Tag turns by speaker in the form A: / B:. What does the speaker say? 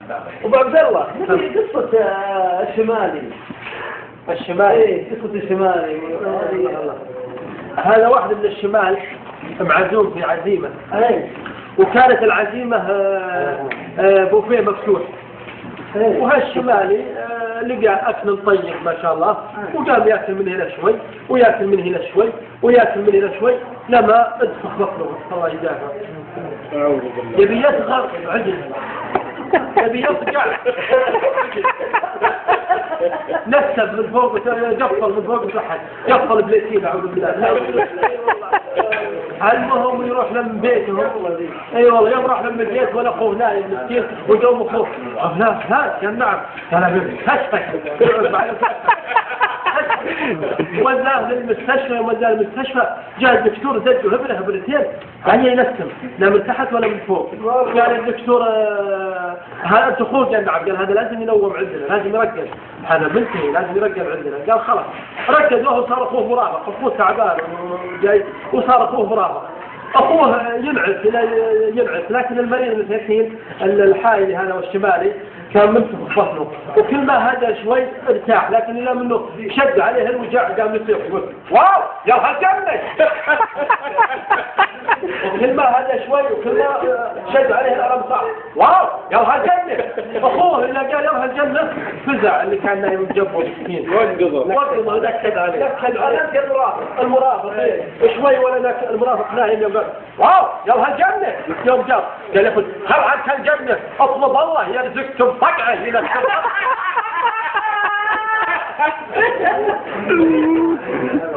A: أبو عبد الله قصة الشمالي.
B: الشمالي
A: قصة الشمالي.
B: هذا واحد من الشمال معزوم في عزيمة، وكانت العزيمة بوفيه مفتوح، وهالشمالي لقى أكل طيب ما شاء الله، وقام يأكل من هنا شوي ويأكل من هنا شوي ويأكل من هنا شوي، لما ادفخ بطنه الله يدافع. يبي يصغر عجل، يبي يصقع نسب من فوق يقفل من فوق وتحت، يقفل بليتين أعوذ بالله. المهم يروح لهم بيتهم. اي والله يوم راح لهم البيت ولا اخوه نايم مسكين وجوم اخوه لا كان نعم كان وداه للمستشفى. يوم وداه للمستشفى جاء الدكتور زجه هبرتين يعني ينسم لا من تحت ولا من فوق. قال الدكتور هذا انت اخوه يا نعم، قال هذا لازم ينوم عندنا، لازم يركز، هذا بنتي لازم يركز عندنا. قال خلاص ركز له وصار اخوه مرافق، اخوه تعبان جاي وصار اخوه مرافق. اخوه ينعس لكن المريض المسكين الحائلي هذا والشمالي كان منتفخ في بطنه، وكل ما هذا شوي ارتاح، لكن الا منه شد عليه الوجع قام يصيح يقول واو يا هالجنة. وكل ما هذا شوي وكل ما شد عليه الألم صح واو يا هالجنة. اخوه اللي قال يا هالجنة فزع اللي كان نايم جنبه مسكين وقضه نكد عليه المرافق شوي ولا المرافق نايم يوم قال واو يا هالجنة. يوم جاب قال يقول هل عنك الجنة اطلب الله يرزقكم فقعه الى السماء.